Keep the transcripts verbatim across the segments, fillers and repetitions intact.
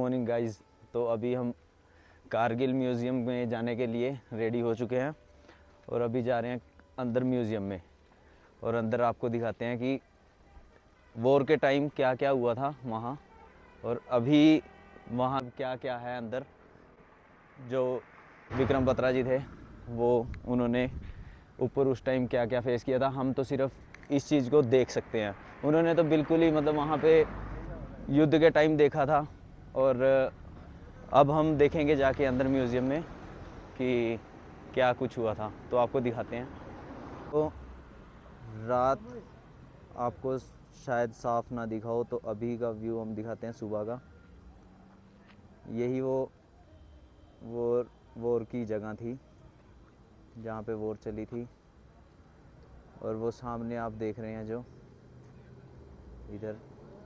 Morning guys. तो अभी हम कारगिल म्यूज़ियम में जाने के लिए रेडी हो चुके हैं और अभी जा रहे हैं अंदर म्यूज़ियम में। और अंदर आपको दिखाते हैं कि वॉर के टाइम क्या क्या हुआ था वहाँ, और अभी वहाँ क्या क्या है अंदर। जो विक्रम बत्रा जी थे वो उन्होंने ऊपर उस टाइम क्या क्या फेस किया था, हम तो सिर्फ इस चीज़ को देख सकते हैं। उन्होंने तो बिल्कुल ही मतलब वहाँ पे युद्ध के टाइम देखा था, और अब हम देखेंगे जाके अंदर म्यूज़ियम में कि क्या कुछ हुआ था। तो आपको दिखाते हैं। तो रात आपको शायद साफ ना दिखा हो, तो अभी का व्यू हम दिखाते हैं सुबह का। यही वो वॉर वॉर की जगह थी जहाँ पे वॉर चली थी, और वो सामने आप देख रहे हैं जो इधर,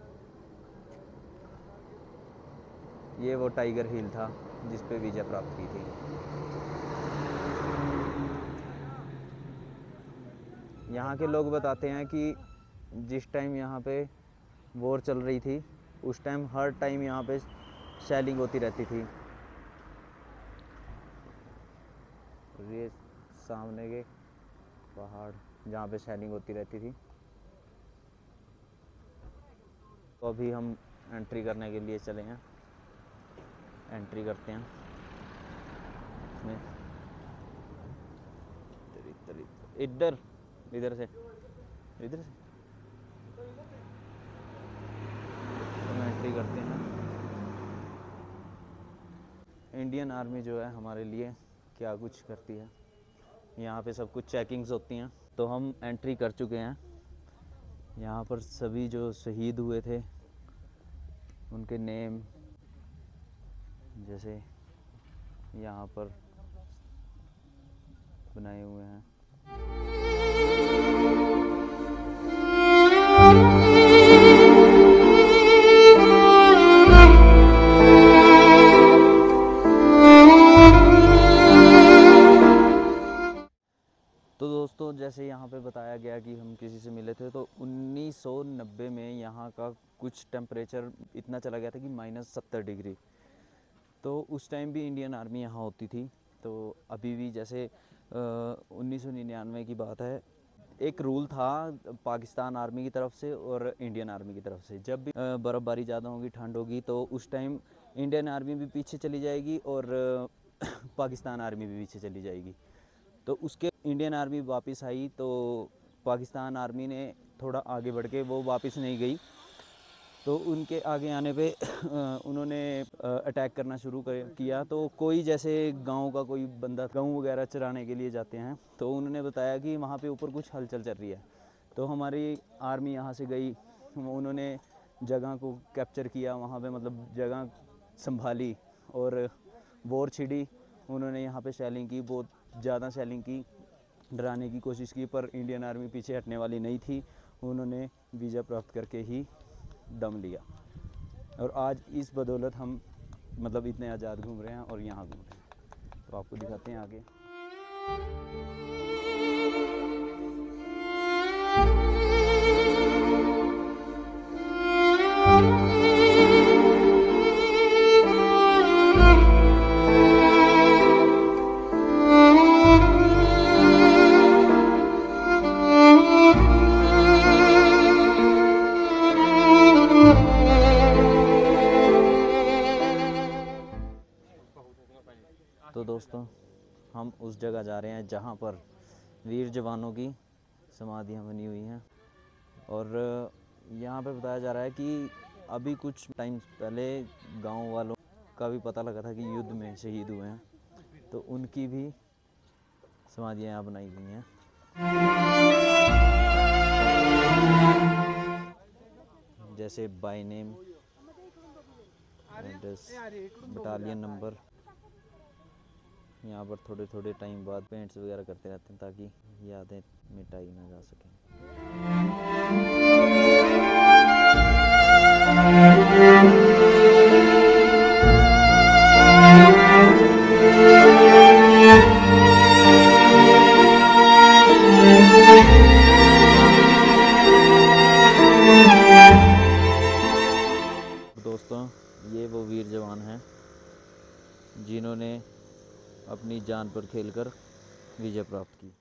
ये वो टाइगर हिल था जिस पे विजय प्राप्त की थी। यहाँ के लोग बताते हैं कि जिस टाइम यहाँ पे वॉर चल रही थी उस टाइम हर टाइम यहाँ पे शेलिंग होती रहती थी। ये सामने के पहाड़ जहाँ पे शेलिंग होती रहती थी। तो अभी हम एंट्री करने के लिए चले हैं, एंट्री करते हैं इसमें। इधर इधर से इधर से हम एंट्री करते हैं। इंडियन आर्मी जो है हमारे लिए क्या कुछ करती है, यहाँ पे सब कुछ चेकिंग्स होती हैं। तो हम एंट्री कर चुके हैं। यहाँ पर सभी जो शहीद हुए थे उनके नेम जैसे यहाँ पर बनाए हुए हैं। तो दोस्तों, जैसे यहाँ पे बताया गया कि हम किसी से मिले थे, तो उन्नीस सौ नब्बे में यहाँ का कुछ टेम्परेचर इतना चला गया था कि माइनस सत्तर डिग्री। तो उस टाइम भी इंडियन आर्मी यहाँ होती थी। तो अभी भी जैसे उन्नीस सौ निन्यानवे की बात है, एक रूल था पाकिस्तान आर्मी की तरफ से और इंडियन आर्मी की तरफ से, जब भी बर्फ़बारी ज़्यादा होगी, ठंड होगी, तो उस टाइम इंडियन आर्मी भी पीछे चली जाएगी और पाकिस्तान आर्मी भी पीछे चली जाएगी। तो उसके इंडियन आर्मी वापस आई तो पाकिस्तान आर्मी ने थोड़ा आगे बढ़ के वो वापस नहीं गई। तो उनके आगे आने पे उन्होंने अटैक करना शुरू कर किया। तो कोई जैसे गांव का कोई बंदा गेहूँ वगैरह चराने के लिए जाते हैं, तो उन्होंने बताया कि वहाँ पे ऊपर कुछ हलचल चल रही है। तो हमारी आर्मी यहाँ से गई, उन्होंने जगह को कैप्चर किया, वहाँ पे मतलब जगह संभाली और वॉर छिड़ी। उन्होंने यहाँ पे शेलिंग की, बहुत ज़्यादा शेलिंग की, डराने की कोशिश की, पर इंडियन आर्मी पीछे हटने वाली नहीं थी। उन्होंने विजय प्राप्त करके ही दम लिया, और आज इस बदौलत हम मतलब इतने आज़ाद घूम रहे हैं और यहाँ घूम रहे हैं। तो आपको दिखाते हैं आगे। तो दोस्तों, हम उस जगह जा रहे हैं जहाँ पर वीर जवानों की समाधियाँ बनी हुई हैं। और यहाँ पे बताया जा रहा है कि अभी कुछ टाइम पहले गांव वालों का भी पता लगा था कि युद्ध में शहीद हुए हैं, तो उनकी भी समाधियाँ यहाँ बनाई गई हैं। जैसे by name, address, battalion number. यहाँ पर थोड़े थोड़े टाइम बाद पेंट्स वगैरह करते रहते हैं ताकि यादें मिटाई ना जा सकें। दोस्तों, ये वो वीर जवान हैं जिन्होंने अपनी जान पर खेलकर विजय प्राप्त की।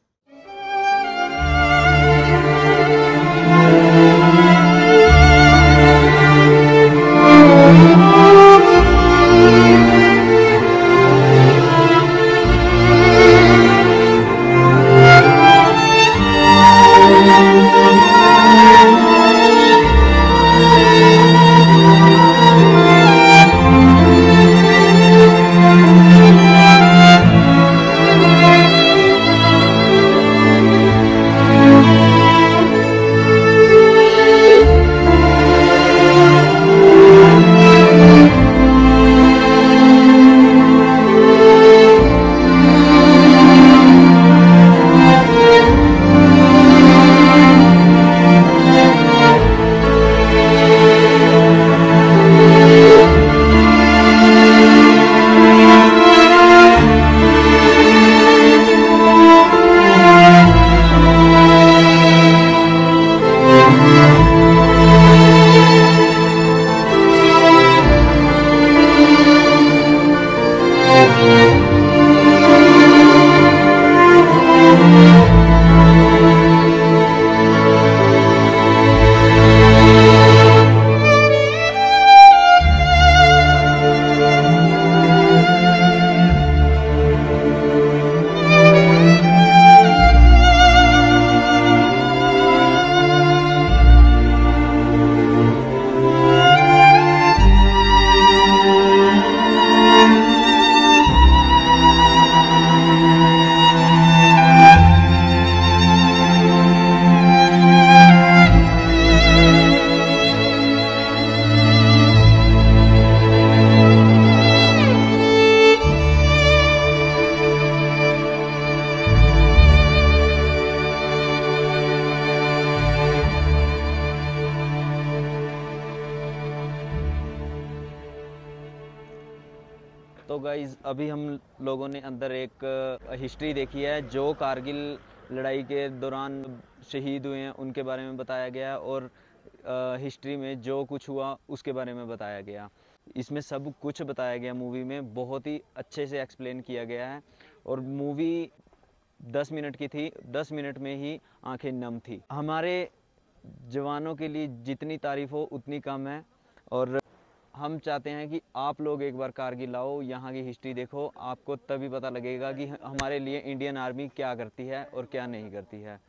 तो गाइज़ अभी हम लोगों ने अंदर एक हिस्ट्री देखी है जो कारगिल लड़ाई के दौरान शहीद हुए हैं उनके बारे में बताया गया और हिस्ट्री में जो कुछ हुआ उसके बारे में बताया गया। इसमें सब कुछ बताया गया मूवी में, बहुत ही अच्छे से एक्सप्लेन किया गया है और मूवी दस मिनट की थी, दस मिनट में ही आंखें नम थी। हमारे जवानों के लिए जितनी तारीफ़ हो उतनी कम है और हम चाहते हैं कि आप लोग एक बार कारगिल आओ, यहाँ की हिस्ट्री देखो, आपको तभी पता लगेगा कि हमारे लिए इंडियन आर्मी क्या करती है और क्या नहीं करती है।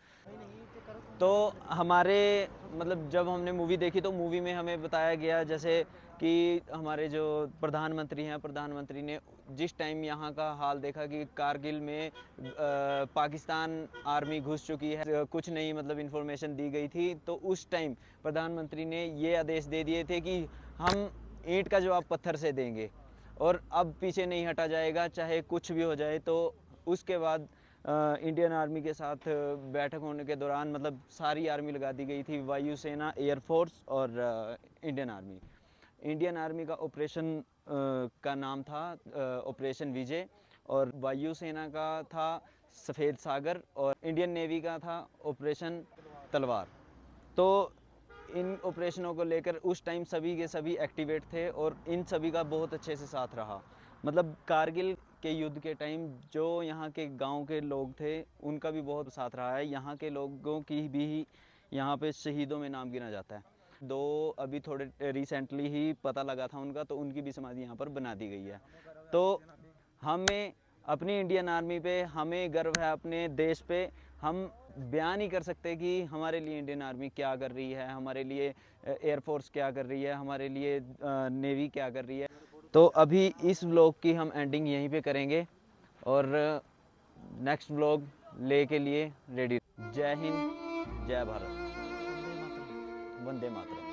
तो हमारे मतलब जब हमने मूवी देखी तो मूवी में हमें बताया गया जैसे कि हमारे जो प्रधानमंत्री हैं, प्रधानमंत्री ने जिस टाइम यहाँ का हाल देखा कि कारगिल में आ, पाकिस्तान आर्मी घुस चुकी है, कुछ नहीं मतलब इन्फॉर्मेशन दी गई थी, तो उस टाइम प्रधानमंत्री ने ये आदेश दे दिए थे कि हम ईंट का जवाब पत्थर से देंगे और अब पीछे नहीं हटा जाएगा चाहे कुछ भी हो जाए। तो उसके बाद आ, इंडियन आर्मी के साथ बैठक होने के दौरान मतलब सारी आर्मी लगा दी गई थी, वायुसेना, एयरफोर्स और आ, इंडियन आर्मी। इंडियन आर्मी का ऑपरेशन का नाम था ऑपरेशन विजय और वायुसेना का था सफ़ेद सागर और इंडियन नेवी का था ऑपरेशन तलवार। तो इन ऑपरेशनों को लेकर उस टाइम सभी के सभी एक्टिवेट थे और इन सभी का बहुत अच्छे से साथ रहा। मतलब कारगिल के युद्ध के टाइम जो यहाँ के गांव के लोग थे उनका भी बहुत साथ रहा है। यहाँ के लोगों की भी यहाँ पे शहीदों में नाम गिना जाता है। दो अभी थोड़े रिसेंटली ही पता लगा था उनका, तो उनकी भी समाधि यहाँ पर बना दी गई है। तो हमें अपनी इंडियन आर्मी पे हमें गर्व है, अपने देश पे। हम बयान ही कर सकते हैं कि हमारे लिए इंडियन आर्मी क्या कर रही है, हमारे लिए एयरफोर्स क्या कर रही है, हमारे लिए नेवी क्या कर रही है। तो अभी इस व्लॉग की हम एंडिंग यहीं पे करेंगे और नेक्स्ट व्लॉग ले के लिए रेडी। जय हिंद, जय भारत, वंदे मातरम।